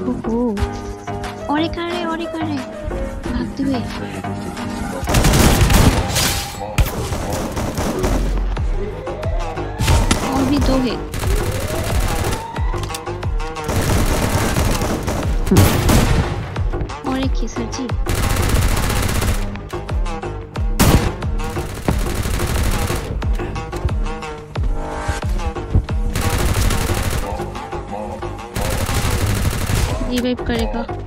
ओहो, और एक आ रहे, और एक आ रहे भागते हुए। और भी दो है। और एक है सर जी। रिवाइव करेगा।